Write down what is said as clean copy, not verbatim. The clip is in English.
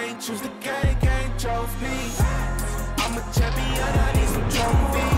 can't choose the game, can't choose me. I'm a champion, I need some trophies.